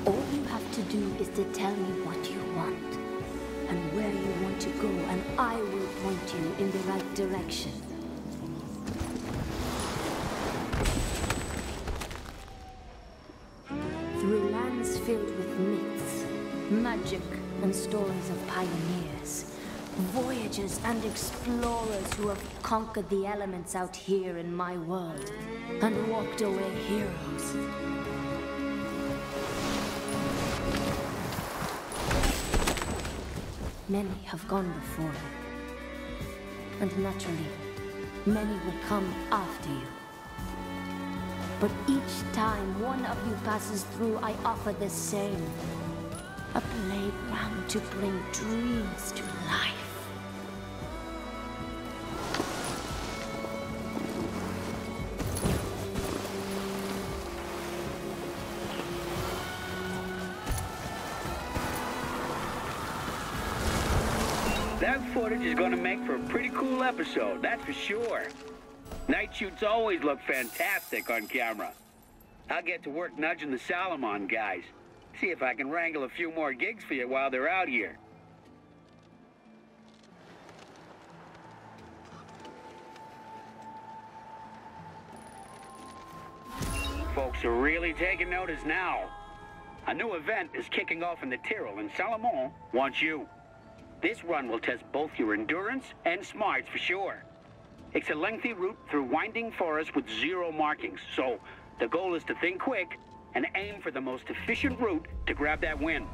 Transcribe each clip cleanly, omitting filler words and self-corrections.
All you have to do is to tell me what you want and where you want to go, and I will point you in the right direction. Through lands filled with myths, magic, and stories of pioneers, voyagers and explorers who have conquered the elements out here in my world and walked away heroes. Many have gone before you, and naturally, many will come after you. But each time one of you passes through, I offer the same. A playground to bring dreams to life. That footage is gonna make for a pretty cool episode, that's for sure. Night shoots always look fantastic on camera. I'll get to work nudging the Salomon guys. See if I can wrangle a few more gigs for you while they're out here. Folks are really taking notice now. A new event is kicking off in the Tyrrell, and Salomon wants you. This run will test both your endurance and smarts for sure. It's a lengthy route through winding forests with 0 markings, so the goal is to think quick and aim for the most efficient route to grab that win.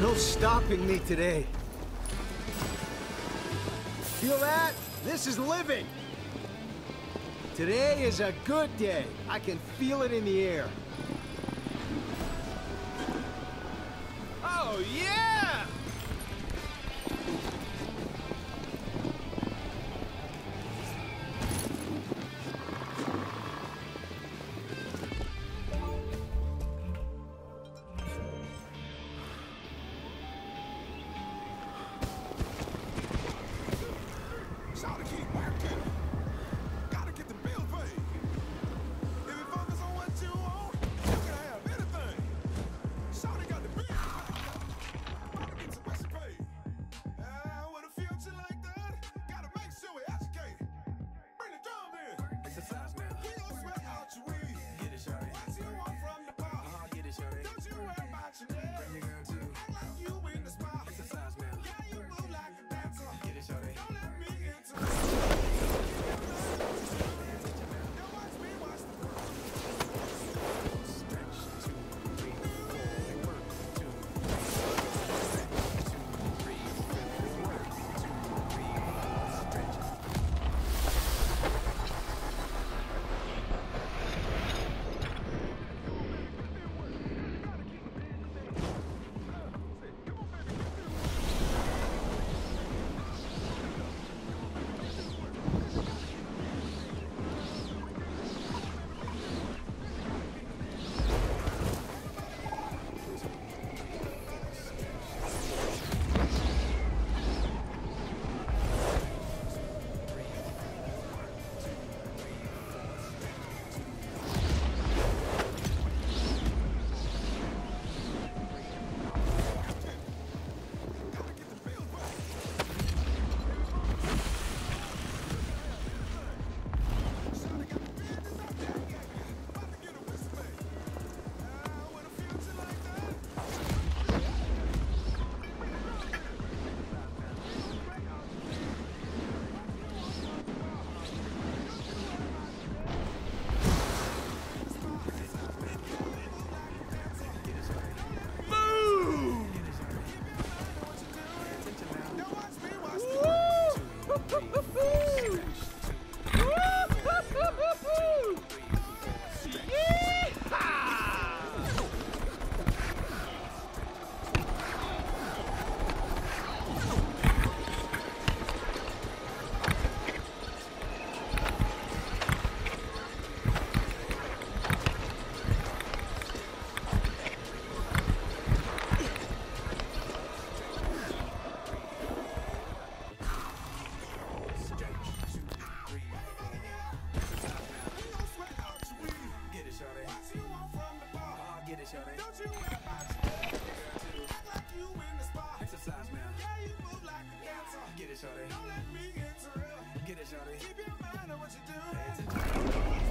No stopping me today. Feel that? This is living. Today is a good day. I can feel it in the air. Oh, yeah! Get it, shawty. Keep your mind on what you do.